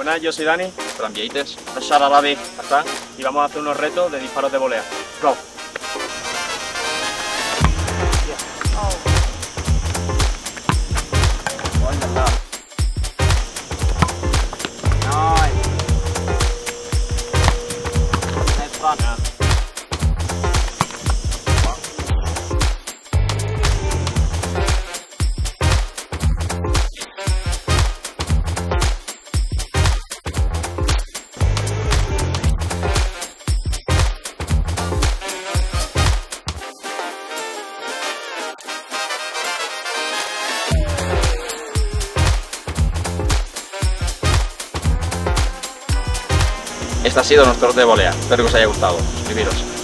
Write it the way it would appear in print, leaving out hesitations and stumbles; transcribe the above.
Buenas, yo soy Dani. Rambieites. Sara Lavi. Hasta. Y vamos a hacer unos retos de disparos de volea. Go. Este ha sido nuestro reto de volea. Espero que os haya gustado. Suscribiros.